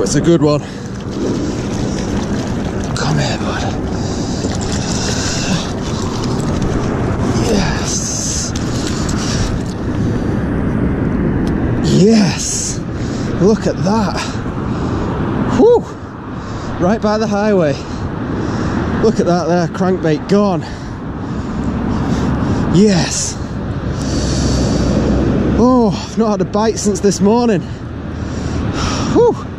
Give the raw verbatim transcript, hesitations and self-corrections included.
it's a good one. Come here, bud. Yes. Yes. Look at that. Whew. Right by the highway. Look at that there, crankbait gone. Yes. Oh, I've not had a bite since this morning. Whew.